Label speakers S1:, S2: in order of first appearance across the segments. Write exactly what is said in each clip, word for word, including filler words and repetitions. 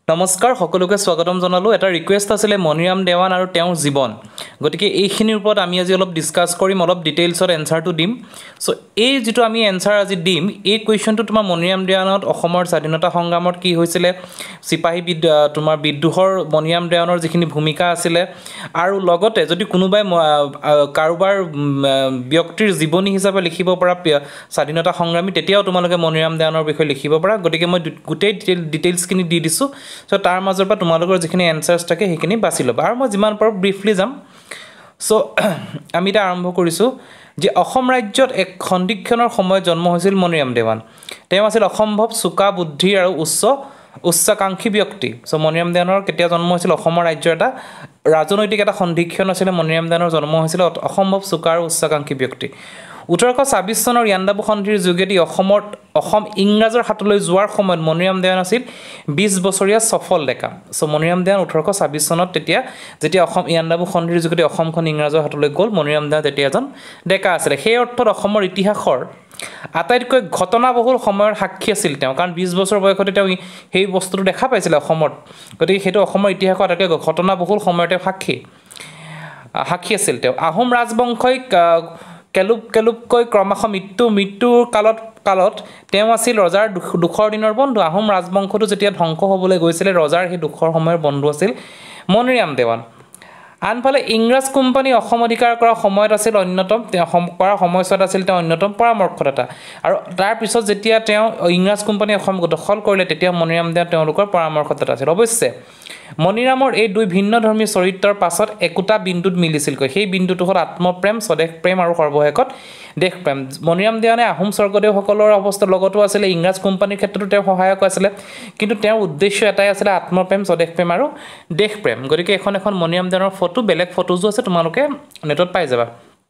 S1: নমস্কাৰ সকলোকে স্বাগতম জনালো এটা ৰিকুৱেষ্ট আছিল মনিৰাম দেৱান আৰু তেওঁৰ জীৱন গতিকে এইখিনিৰ ওপৰত আমি আজি অলপ ডিসকাস কৰিম অলপ ডিটেইলছত এনসাৰটো দিম সো এই যেটো আমি এনসাৰ আজি দিম এই কোৱেশ্চনটো তোমাৰ মনিৰাম দেৱানত অসমৰ স্বাধীনতা সংগ্ৰামত কি হৈছিল সিপাহী বিদ তোমাৰ বিদ্ৰোহৰ মনিৰাম দেৱানৰ যিখিনি ভূমিকা আছিল আৰু লগতে যদি কোনোবাই কাৰোবাৰ ব্যক্তিৰ জীৱনী হিচাপে লিখিব পৰা স্বাধীনতা সংগ্ৰামী তেতিয়াও তোমালোকে মনিৰাম দেৱানৰ বিষয়ে লিখিব পৰা গতিকে মই গোটেই ডিটেইলছ কিনি দি দিছো সো তাৰ মাজৰ পৰা তোমালোকৰ যিখিনি এনসাৰছ থাকে সেইখিনি বাছি লবা আৰু মই যিমান পাৰো ব্ৰিফলি যাম সো আমি এটা আৰম্ভ কৰিছো যে অসম ৰাজ্যত এক খণ্ডিক্ষণৰ সময়ত জন্ম হৈছিল মনিৰাম দেৱান তেওঁ আছিল অসম্ভৱ সুকা বুদ্ধি আৰু উচ্চ উচ্চাকাংক্ষী ব্যক্তি সো মনিৰাম দেৱানৰ কেতিয়া জন্ম হৈছিল অসমৰ ৰাজ্যৰ এটা ৰাজনৈতিক এটা খণ্ডিক্ষণ আছিল মনিৰাম দেৱানৰ জন্ম হৈছিল অসম্ভৱ সুকা আৰু উচ্চাকাংক্ষী ব্যক্তি ওঠৰশ ছাব্বিছ চনৰ ইয়াণ্ডাবু সন্ধিৰ যোগেদি অসমত অসম ইংৰাজৰ হাতলৈ যোৱাৰ সময়ত মনিৰাম দেৱান আছিল বিশ বছৰীয়া সফল ডেকা সো মনিৰাম দেৱান ওঠৰশ ছাব্বিছ চনত তেতিয়া যেতিয়া অসম ইয়াণ্ডাবু সন্ধিৰ যোগেদি অসমখন ইংৰাজৰ হাতলৈ গ'ল মনিৰাম দেৱান তেতিয়া এজন ডেকা আছিল সেই অৰ্থত অসমৰ ইতিহাসৰ আটাইতকৈ ঘটনাবহুল সময়ৰ সাক্ষী আছিল তেওঁ কাৰণ বিশ বছৰ বয়সতে তেওঁ সেই বস্তুটো দেখা পাইছিল অসমত গতিকে সেইটো অসমৰ ইতিহাসৰ আটাইতকৈ ঘটনাবহুল সময়তে সাক্ষী সাক্ষী আছিল তেওঁ আহোম ৰাজবংশই কেলুপ কেলুপকৈ ক্ৰমশ মৃত্যু মৃত্যুৰ কালত কালত তেওঁ আছিল ৰজাৰ দুখৰ দিনৰ বন্ধু আহোম ৰাজবংশটো যেতিয়া ধ্বংস হ'বলৈ গৈছিল ৰজাৰ সেই দুখৰ সময়ৰ বন্ধু আছিল মনিৰাম দেৱান আনফালে ইংৰাজ কোম্পানী অসম অধিকাৰ কৰা সময়ত আছিল অন্যতম তেওঁ কৰা সময়ছোৱাত আছিল তেওঁ অন্যতম পৰামৰ্শদাতা আৰু তাৰ পিছত যেতিয়া তেওঁ ইংৰাজ কোম্পানী অসম দখল কৰিলে তেতিয়া মনিৰাম দেৱান তেওঁলোকৰ পৰামৰ্শদাতা আছিল অৱশ্যে মনিৰামৰ এই দুই ভিন্ন ধৰ্মী চৰিত্ৰৰ পাছত একোটা বিন্দুত মিলিছিল কৈ সেই বিন্দুটো হ'ল আত্মপ্ৰেম স্বদেশ প্ৰেম আৰু সৰ্বশেষত দেশ প্ৰেম মনিৰাম দেৱানে আহোম স্বৰ্গদেউসকলৰ অৱস্থাৰ লগতো আছিল ইংৰাজ কোম্পানীৰ ক্ষেত্ৰতো তেওঁ সহায়ক আছিল কিন্তু তেওঁৰ উদ্দেশ্য এটাই আছিল আত্মপ্ৰেম স্বদেশ প্ৰেম আৰু দেশ প্ৰেম গতিকে এখন এখন মনিৰাম দেৱানৰ ফটো বেলেগ ফটোজো আছে তোমালোকে নেটত পাই যাবা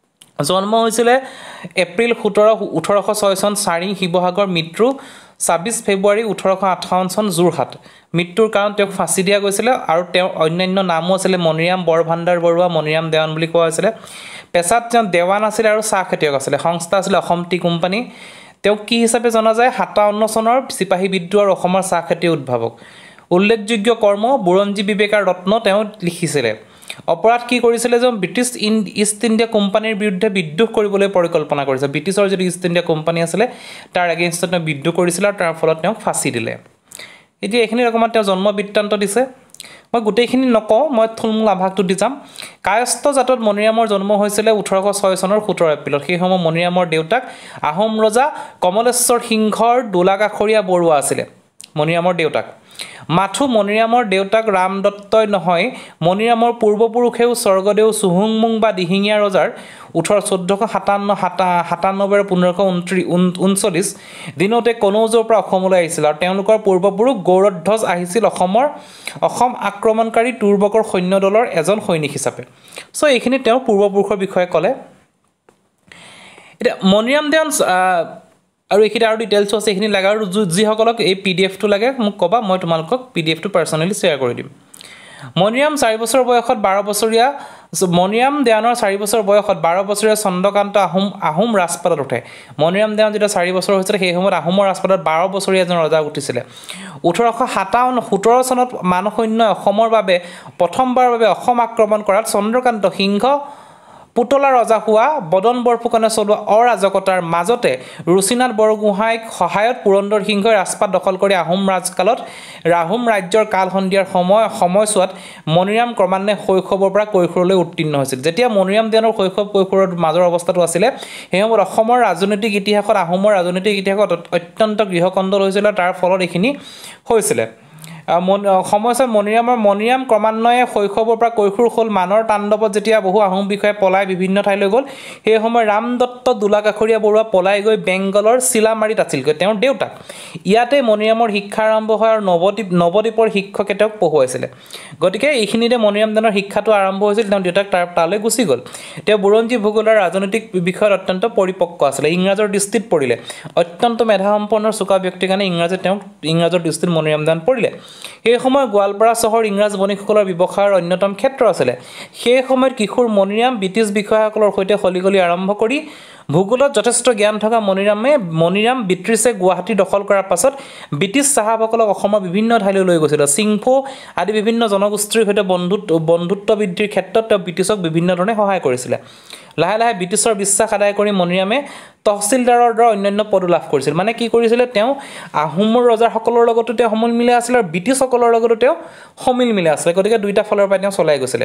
S1: জন্ম হৈছিল এপ্ৰিল সোতৰ ওঠৰশ ছয় চন চাৰি শিৱসাগৰ মৃত্যু ছাব্বিছ ফেব্ৰুৱাৰী ওঠৰশ আঠাৱন্ন চন যোৰহাট মৃত্যুৰ কাৰণ তেওঁক ফাঁচি দিয়া গৈছিল আৰু তেওঁৰ অন্যান্য নামো আছিল মনিৰাম বৰভাণ্ডাৰ বৰুৱা মনিৰাম দেৱান বুলি কোৱা হৈছিল পেছাত তেওঁ দেৱান আছিল আৰু চাহ খেতিয়ক আছিল সংস্থা আছিল অসম টি কোম্পানী তেওঁ কি হিচাপে জনা যায় সাতাৱন্ন চনৰ সিপাহী বিদ্ৰোহ আৰু অসমৰ চাহ খেতিৰ উদ্ভাৱক উল্লেখযোগ্য কৰ্ম বুৰঞ্জী বিবেকাৰ ৰত্ন তেওঁ লিখিছিল অপৰাধ কি কৰিছিল যে ব্ৰিটিছ ইষ্ট ইণ্ডিয়া কোম্পানীৰ বিৰুদ্ধে বিদ্ৰোহ কৰিবলৈ পৰিকল্পনা কৰিছিল ব্ৰিটিছৰ যদি ইষ্ট ইণ্ডিয়া কোম্পানী আছিল তাৰ এগেইনষ্টত তেওঁ বিদ্ৰোহ কৰিছিল আৰু তাৰ ফলত তেওঁক ফাঁচি দিলে এতিয়া এইখিনি ৰকমত তেওঁ জন্ম বৃত্তান্ত দিছে মই গোটেইখিনি নকওঁ মই থুলমূল আভাসটো দি যাম কায়স্থ জাতত মনিৰামৰ জন্ম হৈছিল ওঠৰশ ছয় চনৰ সোতৰ এপ্ৰিলত সেই সময় মনিৰামৰ দেউতাক আহোম ৰজা কমলেশ্বৰ সিংহৰ দোলাকাষৰীয়া বৰুৱা আছিল মনিৰামৰ দেউতাক মাথু মনিৰামৰ দেউতাক ৰাম দত্তই নহয় মনিৰামৰ পূৰ্বপুৰুষেও স্বৰ্গদেউ সুহুংমুং বা দিহিঙীয়া ৰজাৰ ওঠৰ চৈধ্যশ সাতাৱন্ন সাতান্নব্বৈ পোন্ধৰশ ঊনচল্লিছ দিনতে কনৌজৰ পৰা অসমলৈ আহিছিল আৰু তেওঁলোকৰ পূৰ্বপুৰুষ গৌৰধ্বজ আহিছিল অসমৰ অসম আক্ৰমণকাৰী তুৰ্বকৰ সৈন্য দলৰ এজন সৈনিক হিচাপে সো এইখিনি তেওঁ পূৰ্বপুৰুষৰ বিষয়ে ক'লে এতিয়া মনিৰাম দেৱান আৰু এইখিনি আৰু ডিটেইলছ আছে এইখিনি লাগে আৰু যিসকলক এই পি ডি এফটো লাগে মোক ক'বা মই তোমালোকক পি ডি এফটো পাৰ্চনেলি শ্বেয়াৰ কৰি দিম মনিৰাম চাৰি বছৰ বয়সত বাৰ বছৰীয়া মনিৰাম দেৱানৰ চাৰি বছৰ বয়সত বাৰ বছৰীয়া চন্দ্ৰকান্ত আহোম আহোম ৰাজপাটত উঠে মনিৰাম দেৱান যেতিয়া চাৰি বছৰ হৈছিল সেই সময়ত আহোমৰ ৰাজপাটত বাৰ বছৰীয়া এজন ৰজা উঠিছিল ওঠৰশ সাতাৱন্ন সোতৰ চনত মানসৈন্যই অসমৰ বাবে প্ৰথমবাৰৰ বাবে অসম আক্ৰমণ কৰাত চন্দ্ৰকান্ত সিংহ পুতলা ৰজা হোৱা বদন বৰফুকনে চলোৱা অৰাজকতাৰ মাজতে ৰুচিনাথ বৰগোহাঁইক সহায়ত পুৰন্দৰ সিংহই ৰাজপাট দখল কৰি আহোম ৰাজকালত আহোম ৰাজ্যৰ কাল সন্ধিয়াৰ সময় সময়ছোৱাত মনিৰাম ক্ৰমান্বয়ে শৈশৱৰ পৰা কৈশোৰলৈ উত্তীৰ্ণ হৈছিল যেতিয়া মনিৰাম দেৱানৰ শৈশৱ কৈশোৰৰ মাজৰ অৱস্থাটো আছিলে সেই সময়ত অসমৰ ৰাজনৈতিক ইতিহাসত আহোমৰ ৰাজনৈতিক ইতিহাসত অত্যন্ত গৃহকন্দল হৈছিল তাৰ ফলত এইখিনি হৈছিলে সময়ছোৱাত মনিৰামৰ মনিৰাম ক্ৰমান্বয়ে শৈশৱৰ পৰা কৈশোৰ হ'ল মানৰ তাণ্ডৱত যেতিয়া বহু আহোম বিষয়ে পলাই বিভিন্ন ঠাইলৈ গ'ল সেই সময় ৰাম দত্ত দোলাকাষৰীয়া বৰুৱা পলাই গৈ বেংগলৰ চিলামাৰীত আছিলগৈ তেওঁৰ দেউতাক ইয়াতে মনিৰামৰ শিক্ষা আৰম্ভ হয় আৰু নৱদ্বীপ নৱদ্বীপৰ শিক্ষকে তেওঁক পঢ়ুৱাইছিলে গতিকে এইখিনিতে মনিৰাম দেৱানৰ শিক্ষাটো আৰম্ভ হৈছিল তেওঁ দেউতাক তাৰ তালৈ গুচি গ'ল তেওঁ বুৰঞ্জী ভূগোল আৰু ৰাজনৈতিক বিষয়ত অত্যন্ত পৰিপক্ক আছিলে ইংৰাজৰ দৃষ্টিত পৰিলে অত্যন্ত মেধাসম্পন্ন চোকা ব্যক্তিৰ কাৰণে ইংৰাজে তেওঁক ইংৰাজৰ দৃষ্টিত মনিৰাম দেৱান পৰিলে সেই সময়ত গোৱালপাৰা চহৰ ইংৰাজ বণিকসকলৰ ব্যৱসায়ৰ অন্যতম ক্ষেত্ৰ আছিল সেই সময়ত কিশোৰ মণিৰাম ব্ৰিটিছ বিষয়াসকলৰ সৈতে হলিগলি আৰম্ভ কৰি ভূগোলত যথেষ্ট জ্ঞান থকা মণিৰামে মণিৰাম ব্ৰিটিছে গুৱাহাটী দখল কৰাৰ পাছত ব্ৰিটিছ চাহাবসকলক অসমৰ বিভিন্ন ঠাইলৈ লৈ গৈছিল সিংফো আদি বিভিন্ন জনগোষ্ঠীৰ সৈতে বন্ধুত্ব বন্ধুত্ব বৃদ্ধিৰ ক্ষেত্ৰত তেওঁ ব্ৰিটিছক বিভিন্ন ধৰণে সহায় কৰিছিল লাহে লাহে ব্ৰিটিছৰ বিশ্বাস আদায় কৰি মণিৰামে তহচিলদাৰৰ দ্বাৰা অন্যান্য পদ লাভ কৰিছিল মানে কি কৰিছিল তেওঁ আহোমৰ ৰজাসকলৰ লগতো তেওঁ সমিল মিলাই আছিল আৰু ব্ৰিটিছসকলৰ লগতো তেওঁ সমিল মিলাই আছিল গতিকে দুইটা ফলৰ পৰা তেওঁ চলাই গৈছিল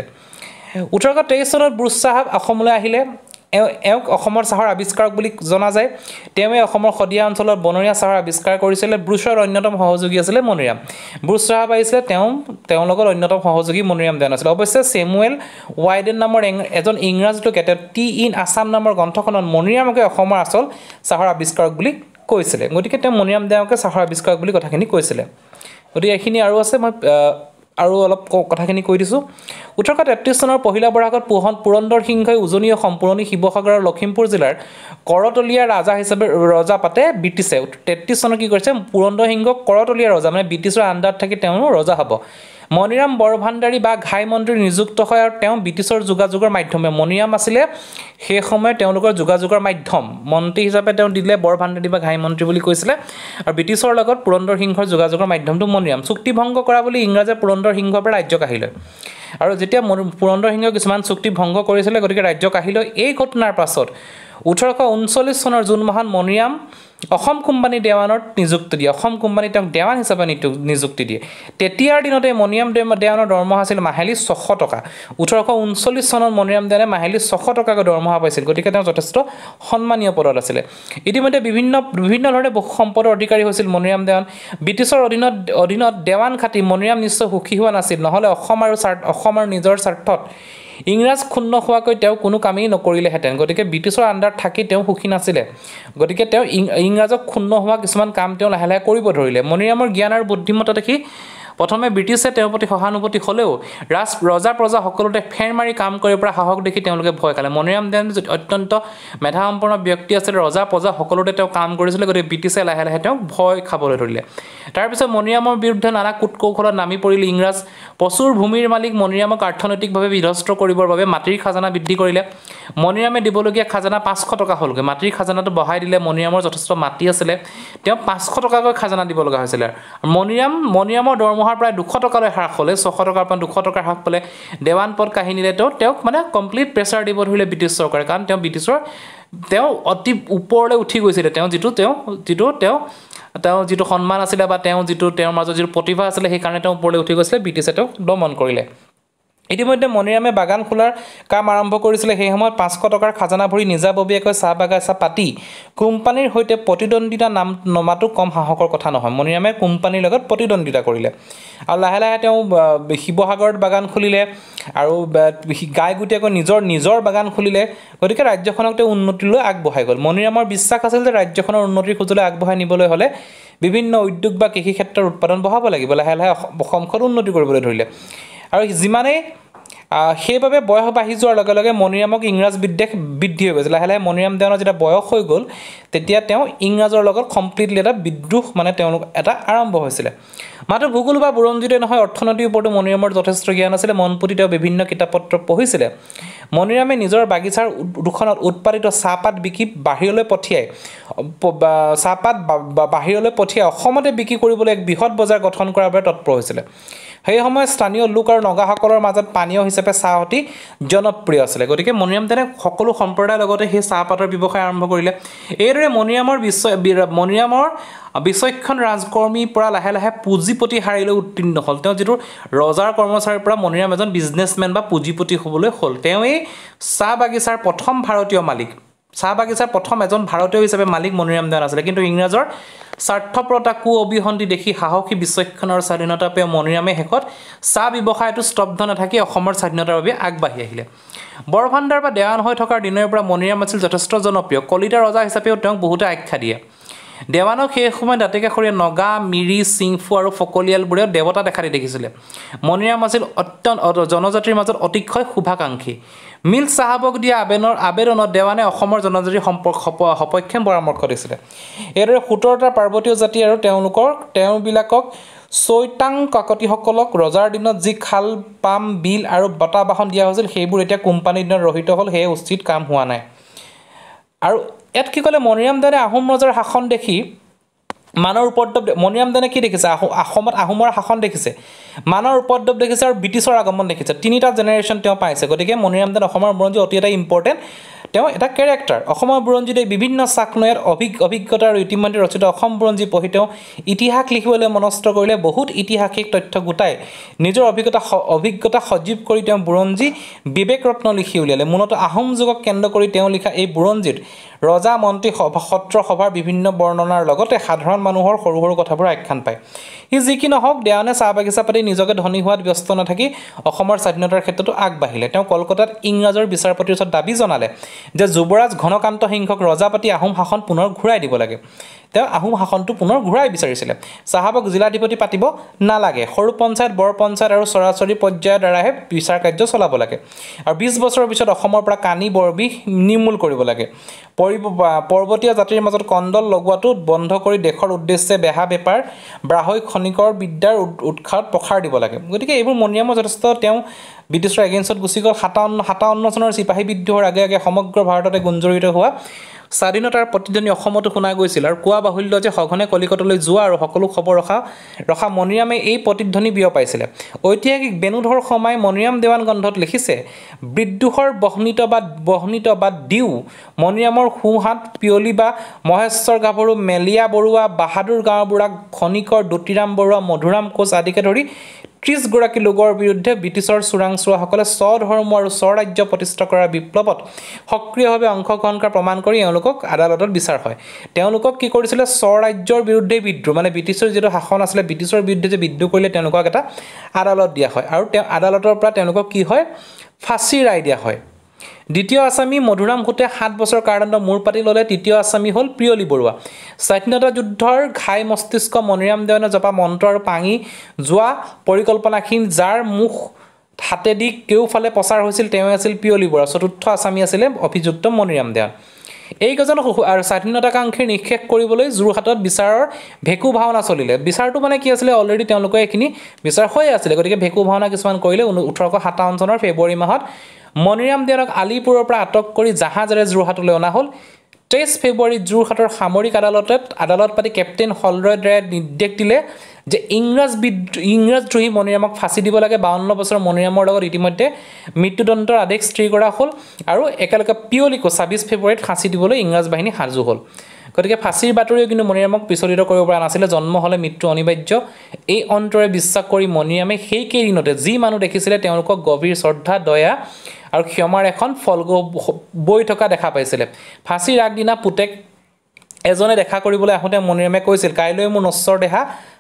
S1: ওঠৰশ তেইছ চনত ব্ৰুছ চাহাব অসমলৈ আহিলে এওঁক অসমৰ চাহৰ আৱিষ্কাৰক বুলি জনা যায় তেওঁৱে অসমৰ সদিয়া অঞ্চলৰ বনৰীয়া চাহৰ আৱিষ্কাৰ কৰিছিল ব্ৰুছৰ অন্যতম সহযোগী আছিল মণিৰাম ব্ৰুছ চাহাব আহিছিল তেওঁ তেওঁৰ লগত অন্যতম সহযোগী মণিৰাম দেৱান আছিল অৱশ্যে চেমুৱেল ৱাইডেন নামৰ এজন ইংৰাজ লোকে তেওঁ টি ইন আছাম নামৰ গ্ৰন্থখনত মণিৰামকে অসমৰ আচল চাহৰ আৱিষ্কাৰক বুলি কৈছিল গতিকে তেওঁ মণিৰাম দেৱানকে চাহৰ আৱিষ্কাৰক বুলি কথাখিনি কৈছিল গতিকে এইখিনি আৰু আছে মই আৰু অলপ কথাখিনি কৈ দিছোঁ ওঠৰশ তেত্ৰিছ চনৰ পহিলা বহাগত পুহন পুৰন্দৰ সিংহই উজনি অসম পুৰণি শিৱসাগৰ আৰু লখিমপুৰ জিলাৰ কৰতলীয়া ৰাজা হিচাপে ৰজা পাতে ব্ৰিটিছে তেত্ৰিছ চনত কি কৰিছে পুৰন্দৰ সিংহক কৰতলীয়া ৰজা মানে ব্ৰিটিছৰ আণ্ডাৰত থাকি তেওঁ ৰজা হ'ব মণিৰাম বৰভাণ্ডাৰী বা ঘাই মন্ত্ৰী নিযুক্ত হয় আৰু তেওঁ ব্ৰিটিছৰ যোগাযোগৰ মাধ্যমে মণিৰাম আছিলে সেই সময়ত তেওঁলোকৰ যোগাযোগৰ মাধ্যম মন্ত্ৰী হিচাপে তেওঁ দিলে বৰভাণ্ডাৰী বা ঘাই মন্ত্ৰী বুলি কৈছিলে আৰু ব্ৰিটিছৰ লগত পুৰন্দৰ সিংহৰ যোগাযোগৰ মাধ্যমটো মণিৰাম চুক্তি ভংগ কৰা বুলি ইংৰাজে পুৰন্দৰ সিংহৰ পৰা ৰাজ্য কাঢ়িলে আৰু যেতিয়া পুৰন্দৰ সিংহই কিছুমান চুক্তি ভংগ কৰিছিলে গতিকে ৰাজ্য কাঢ়িলে এই ঘটনাৰ পাছত ওঠৰশ ঊনচল্লিছ চনৰ জুন মাহত মণিৰাম অসম কোম্পানী দেৱানত নিযুক্তি দিয়ে অসম কোম্পানী তেওঁক দেৱান হিচাপে নিযুক্তি দিয়ে তেতিয়াৰ দিনতে মণিৰাম দেৱানৰ দৰমহা আছিল মাহিলী ছশ টকা ওঠৰশ ঊনচল্লিছ চনত মণিৰাম দেৱানে মাহিলী ছশ টকাকৈ দৰমহা পাইছিল গতিকে তেওঁ যথেষ্ট সন্মানীয় পদত আছিলে ইতিমধ্যে বিভিন্ন বিভিন্ন ধৰণে বহু সম্পদৰ অধিকাৰী হৈছিল মণিৰাম দেৱান ব্ৰিটিছৰ অধীনত অধীনত দেৱান খাটি মণিৰাম নিশ্চয় সুখী হোৱা নাছিল নহ'লে অসম আৰু অসম আৰু নিজৰ স্বাৰ্থত ইংৰাজ ক্ষুণ্ণ হোৱাকৈ তেওঁ কোনো কামেই নকৰিলেহেঁতেন গতিকে ব্ৰিটিছৰ আণ্ডাৰত থাকি তেওঁ সুখী নাছিলে গতিকে তেওঁ ইংৰাজক ক্ষুণ্ণ হোৱা কিছুমান কাম তেওঁ লাহে লাহে কৰিব ধৰিলে মণিৰামৰ জ্ঞান আৰু বুদ্ধিমত্তা দেখি প্ৰথমে ব্ৰিটিছে তেওঁৰ প্ৰতি সহানুভূতি হ'লেও ৰাজ ৰজা প্ৰজা সকলোতে ফেৰ মাৰি কাম কৰিব পৰা সাহস দেখি তেওঁলোকে ভয় খালে মণিৰাম দেৱান অত্যন্ত মেধাসম্পন্ন ব্যক্তি আছিল ৰজা প্ৰজা সকলোতে তেওঁ কাম কৰিছিলে গতিকে ব্ৰিটিছে লাহে লাহে তেওঁক ভয় খাবলৈ ধৰিলে তাৰপিছত মণিৰামৰ বিৰুদ্ধে নানা কুট কৌশলত নামি পৰিল ইংৰাজ প্ৰচুৰ ভূমিৰ মালিক মণিৰামক অৰ্থনৈতিকভাৱে বিধ্বস্ত কৰিবৰ বাবে মাটিৰ খাজানা বৃদ্ধি কৰিলে মণিৰামে দিবলগীয়া খাজানা পাঁচশ টকা হ'লগৈ মাটিৰ খাজানাটো বঢ়াই দিলে মণিৰামৰ যথেষ্ট মাটি আছিলে তেওঁ পাঁচশ টকাকৈ খাজানা দিব লগা হৈছিলে মণিৰাম মণিৰামৰ দৰমহাৰ প্ৰায় দুশ টকালৈ হ্ৰাস হ'লে ছশ টকাৰ পৰা দুশ টকাৰ হ্ৰাস পালে দেৱান পদ কাহিনীৰে তেওঁ তেওঁক মানে কমপ্লিট প্ৰেছাৰ দিব ধৰিলে ব্ৰিটিছ চৰকাৰে কাৰণ তেওঁ ব্ৰিটিছৰ তেওঁ অতি ওপৰলৈ উঠি গৈছিলে তেওঁ যিটো তেওঁ যিটো তেওঁ তেওঁ যিটো সন্মান আছিলে বা তেওঁ যিটো তেওঁৰ মাজত যিটো প্ৰতিভা আছিলে সেইকাৰণে তেওঁ ওপৰলৈ উঠি গৈছিলে ব্ৰিটিছে তেওঁক দমন কৰিলে ইতিমধ্যে মণিৰামে বাগান খোলাৰ কাম আৰম্ভ কৰিছিলে সেই সময়ত পাঁচশ টকাৰ খাজানা ভৰি নিজাববীয়াকৈ চাহ বাগিচা পাতি কোম্পানীৰ সৈতে প্ৰতিদ্বন্দ্বিতা নাম নমাটো কম সাহসৰ কথা নহয় মণিৰামে কোম্পানীৰ লগত প্ৰতিদ্বন্দ্বিতা কৰিলে আৰু লাহে লাহে তেওঁ শিৱসাগৰত বাগান খুলিলে আৰু গাই গুটিয়াকৈ নিজৰ নিজৰ বাগান খুলিলে গতিকে ৰাজ্যখনক তেওঁ উন্নতিলৈ আগবঢ়াই গ'ল মণিৰামৰ বিশ্বাস আছিল যে ৰাজ্যখনৰ উন্নতিৰ খুজলৈ আগবঢ়াই নিবলৈ হ'লে বিভিন্ন উদ্যোগ বা কৃষি ক্ষেত্ৰৰ উৎপাদন বঢ়াব লাগিব লাহে লাহে অসমখন উন্নতি কৰিবলৈ ধৰিলে আৰু যিমানেই সেইবাবে বয়স বাঢ়ি যোৱাৰ লগে লগে মণিৰামক ইংৰাজ বিদ্বেষ বৃদ্ধি হৈ গৈছিল লাহে লাহে মণিৰাম দেৱানৰ যেতিয়া বয়স হৈ গ'ল তেতিয়া তেওঁ ইংৰাজৰ লগত কমপ্লিটলি এটা বিদ্ৰোহ মানে তেওঁলোক এটা আৰম্ভ হৈছিলে মাত্ৰ ভূগোল বা বুৰঞ্জীতে নহয় অৰ্থনীতিৰ ওপৰতো মণিৰামৰ যথেষ্ট জ্ঞান আছিলে মন পুতি তেওঁ বিভিন্ন কিতাপ পত্ৰ পঢ়িছিলে মণিৰামে নিজৰ বাগিচাৰ দুখনত উৎপাদিত চাহপাত বিকি বাহিৰলৈ পঠিয়াই চাহপাত বাহিৰলৈ পঠিয়াই অসমতে বিক্ৰী কৰিবলৈ এক বৃহৎ বজাৰ গঠন কৰাৰ বাবে তৎপৰ হৈছিলে সেই সময়ত স্থানীয় লোক আৰু নগাসকলৰ মাজত পানীয় হিচাপে চাহ অতি জনপ্ৰিয় আছিলে গতিকে মণিৰাম দেৱানে সকলো সম্প্ৰদায়ৰ লগতে সেই চাহপাতৰ ব্যৱসায় আৰম্ভ কৰিলে এইদৰে মণিৰামৰ বিশ্ব মণিৰামৰ বিচক্ষণ ৰাজকৰ্মীৰ পৰা লাহে লাহে পুঁজিপতি হাৰিলৈ উত্তীৰ্ণ হ'ল তেওঁ যিটো ৰজাৰ কৰ্মচাৰীৰ পৰা মণিৰাম এজন বিজনেছমেন বা পুঁজিপতি হ'বলৈ হ'ল তেওঁ এই চাহ বাগিচাৰ প্ৰথম ভাৰতীয় মালিক চাহ বাগিচাৰ প্ৰথম এজন ভাৰতীয় হিচাপে মালিক মণিৰাম দেৱান আছিলে কিন্তু ইংৰাজৰ স্বাৰ্থপৰতা কু অবিসন্ধি দেখি সাহসী বিচক্ষণ আৰু স্বাধীনতা পেয় মণিৰামে শেষত চাহ ব্যৱসায়টো স্তব্ধ নাথাকি অসমৰ স্বাধীনতাৰ বাবে আগবাঢ়ি আহিলে বৰভাণ্ডাৰ বা দেৱান হৈ থকাৰ দিনৰ পৰা মণিৰাম আছিল যথেষ্ট জনপ্ৰিয় কলিতা ৰজা হিচাপেও তেওঁক বহুতে আখ্যা দিয়ে দেৱানক সেই সময়ত দাঁতিকাষৰীয়া নগা মিৰি চিংফু আৰু ফকলিয়ালবোৰে দেৱতা দেখা দি দেখিছিলে মণিৰাম আছিল অত্যন্ত জনজাতিৰ মাজত অতিশয় শুভাকাংক্ষী মিল চাহাবক দিয়া আবেদনৰ আবেদনত দেৱানে অসমৰ জনজাতিৰ সম্পৰ্ক সপক্ষে পৰামৰ্শ দিছিলে এইদৰে সোতৰটা পাৰ্বতীয় জাতি আৰু তেওঁলোকৰ তেওঁবিলাকক চৈতাং কাকতিসকলক ৰজাৰ দিনত যি খাল পাম বিল আৰু বটা বাহন দিয়া হৈছিল সেইবোৰ এতিয়া কোম্পানীৰ দিনত ৰহিত হ'ল সেয়ে উচিত কাম হোৱা নাই আৰু ইয়াত কি ক'লে মণিৰাম দেৱানে আহোম ৰজাৰ শাসন দেখি মানৰ উপদ্ৰৱ মণিৰাম দেৱানে কি দেখিছে অসমত আহোমৰ শাসন দেখিছে মানৰ উপদ্ৰৱ দেখিছে আৰু ব্ৰিটিছৰ আগমন দেখিছে তিনিটা জেনেৰেশ্যন তেওঁ পাইছে গতিকে মণিৰাম দেৱান অসমৰ বুৰঞ্জী অতি এটা ইম্পৰ্টেণ্ট তেওঁ এটা কেৰেক্টাৰ অসমৰ বুৰঞ্জীতে বিভিন্ন চাকনৈয়াত অভিজ্ঞতা আৰু ইতিমধ্যে ৰচিত অসম বুৰঞ্জী পঢ়ি তেওঁ ইতিহাস লিখিবলৈ মনস্থ কৰিলে বহুত ইতিহাসিক তথ্য গোটাই নিজৰ অভিজ্ঞতা অভিজ্ঞতা সজীৱ কৰি তেওঁ বুৰঞ্জী বিবেক ৰত্ন লিখি উলিয়ালে মূলতঃ আহোম যুগক কেন্দ্ৰ কৰি তেওঁ লিখা এই বুৰঞ্জীত ৰজা মন্ত্ৰী সভা সত্ৰ সভাৰ বিভিন্ন বৰ্ণনাৰ লগতে সাধাৰণ মানুহৰ সৰু সৰু কথাবোৰ আখ্যান পায় ই যি কি নহওক দেৱানে চাহ বাগিচা পাতি নিজকে ধনী হোৱাত ব্যস্ত নাথাকি অসমৰ স্বাধীনতাৰ ক্ষেত্ৰতো আগবাঢ়িলে তেওঁ কলকাতাত ইংৰাজৰ বিচাৰপতিৰ ওচৰত দাবী জনালে যে যুৱৰাজ ঘনকান্ত সিংহক ৰজাপাতি আহোম শাসন পুনৰ ঘূৰাই দিব লাগে তেওঁ আহোম শাসনটো পুনৰ ঘূৰাই বিচাৰিছিলে চাহাবক জিলাধিপতি পাতিব নালাগে সৰু পঞ্চায়ত বৰ পঞ্চায়ত আৰু চৰাচৰি পৰ্যায়ৰ দ্বাৰাহে বিচাৰ কাৰ্য চলাব লাগে আৰু বিশ বছৰৰ পিছত অসমৰ পৰা কানি বৰবিষ নিৰ্মূল কৰিব লাগে পৰ্বতীয়া জাতিৰ মাজত কণ্ডল লগোৱাটো বন্ধ কৰি দেশৰ উদ্দেশ্যে বেহা বেপাৰ ব্ৰাহ্মী খনিকৰ বিদ্যাৰ উৎসাহত প্ৰসাৰ দিব লাগে গতিকে এইবোৰ মণিৰামৰ যথেষ্ট তেওঁ ব্ৰিটিছৰ এগেইনষ্টত গুচি গ'ল সাতাৱন্ন সাতাৱন্ন চনৰ চিপাহী বিদ্ৰোহৰ আগে আগে সমগ্ৰ ভাৰততে গুঞ্জৰিত হোৱা স্বাধীনতাৰ প্ৰতিধ্বনি অসমতো শুনা গৈছিল আৰু কোৱা বাহুল্য যে সঘনে কলিকতালৈ যোৱা আৰু সকলো খবৰ ৰখা ৰখা মণিৰামে এই প্ৰতিধ্বনি বিয়পাইছিলে ঐতিহাসিক বেণুধৰ শৰ্মাই মণিৰাম দেৱান গ্ৰন্থত লিখিছে বিদ্ৰোহৰ বহনিতবাদ বহনিতবাদ দিও মণিৰামৰ সোঁহাত পিয়লি বা মহেশ্বৰ গাভৰু মেলিয়া বৰুৱা বাহাদুৰ গাঁওবুঢ়া খনিকৰ দুতিৰাম বৰুৱা মধুৰাম কোচ আদিকে ধৰি ত্ৰিছ গৰাকী লোকৰ বিৰুদ্ধে ব্ৰিটিছৰ চোৰাংচোৱাসকলে স্বধৰ্ম আৰু স্বৰাজ্য প্ৰতিষ্ঠা কৰাৰ বিপ্লৱত সক্ৰিয়ভাৱে অংশগ্ৰহণ কৰা প্ৰমাণ কৰি এওঁলোকক আদালতত বিচাৰ হয় তেওঁলোকক কি কৰিছিলে স্বৰাজ্যৰ বিৰুদ্ধে বিদ্ৰোহ মানে ব্ৰিটিছৰ যিটো শাসন আছিলে ব্ৰিটিছৰ বিৰুদ্ধে যে বিদ্ৰোহ কৰিলে তেওঁলোকক এটা আদালত দিয়া হয় আৰু তেওঁ আদালতৰ পৰা তেওঁলোকক কি হয় ফাঁচী ৰায় দিয়া হয় দ্বিতীয় আসামী মধুৰাম ঘোটে সাত বছৰ কাৰাদণ্ড মূৰ পাতি ল'লে তৃতীয় আসামী হ'ল পিয়লি বৰুৱা স্বাধীনতা যুদ্ধৰ ঘাই মস্তিষ্ক মণিৰাম দেৱানে জপা মন্ত্ৰ আৰু পাঙি যোৱা পৰিকল্পনাখিন যাৰ মুখ হাতেদি কেওফালে প্ৰচাৰ হৈছিল তেওঁ আছিল পিয়লি বৰুৱা চতুৰ্থ আসামী আছিলে অভিযুক্ত মণিৰাম দেৱান এইকেইজন আৰু স্বাধীনতাকাংক্ষীৰ নিক্ষেপ কৰিবলৈ যোৰহাটত বিচাৰৰ ভেকু ভাওনা চলিলে বিচাৰটো মানে কি আছিলে অলৰেডি তেওঁলোকে এইখিনি বিচাৰ হৈ আছিলে গতিকে ভেকু ভাওনা কিছুমান কৰিলে ওঠৰশ সাতাৱন্ন চনৰ ফেব্ৰুৱাৰী মাহত মণিৰাম দেৱানক আলিপুৰৰ পৰা আটক কৰি জাহাজেৰে যোৰহাটলৈ অনা হ'ল তেইছ ফেব্ৰুৱাৰীত যোৰহাটৰ সামৰিক আদালতত আদালত পাতি কেপ্টেইন হলৰয় দ্বাৰাই নিৰ্দেশ দিলে যে ইংৰাজ ইংৰাজদ্ৰোহী মণিৰামক ফাঁচি দিব লাগে বাৱন্ন বছৰৰ মণিৰামৰ লগত ইতিমধ্যে মৃত্যুদণ্ডৰ আদেশ স্থিৰ কৰা হ'ল আৰু একেলগে পিয়লিকো ছাব্বিছ ফেব্ৰুৱাৰীত ফাঁচি দিবলৈ ইংৰাজ বাহিনী সাজু হ'ল গতিকে ফাঁচীৰ বাতৰিও কিন্তু মণিৰামক বিচলিত কৰিব পৰা নাছিলে জন্ম হ'লে মৃত্যু অনিবাৰ্য এই অন্তৰে বিশ্বাস কৰি মণিৰামে সেই কেইদিনতে যি মানুহ দেখিছিলে তেওঁলোকক গভীৰ শ্ৰদ্ধা দয়া আৰু ক্ষমাৰ এখন ফল বৈ থকা দেখা পাইছিলে ফাঁচীৰ আগদিনা পুতেক এজনে দেখা কৰিবলৈ আহোঁতে মণিৰামে কৈছিল কাইলৈ মোৰ নশ্বৰ দেহা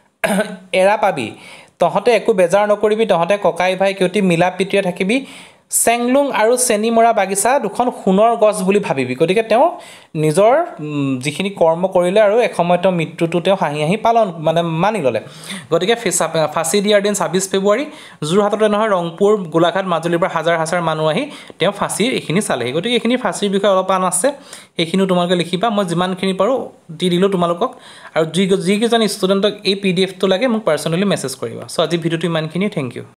S1: এৰা পাবি তহঁতে একো বেজাৰ নকৰিবি তহঁতে ককাই ভাই কিয়তি মিলা প্ৰীতিৰে থাকিবি চেংলুং আৰু চেনিমৰা বাগিচা দুখন সোণৰ গছ বুলি ভাবিবি গতিকে তেওঁ নিজৰ যিখিনি কৰ্ম কৰিলে আৰু এসময়ত তেওঁ মৃত্যুটো তেওঁ হাঁহি হাঁহি পালন মানে মানি ল'লে গতিকে ফাঁচি দিয়াৰ দিন ছাব্বিছ ফেব্ৰুৱাৰী যোৰহাটতে নহয় ৰংপুৰ গোলাঘাট মাজুলীৰ পৰা হাজাৰ হাজাৰ মানুহ আহি তেওঁ ফাঁচিৰ এইখিনি চালেহি গতিকে এইখিনি ফাঁচিৰ বিষয়ে অলপমান আছে এইখিনিও তোমালোকে লিখিবা মই যিমানখিনি পাৰোঁ দি দিলোঁ তোমালোকক আৰু যি যিকেইজন ষ্টুডেণ্টক এই পি ডি এফটো লাগে মোক পাৰ্চনেলি মেছেজ কৰিবা চ' আজি ভিডিঅ'টো ইমানখিনিয়ে থেংক ইউ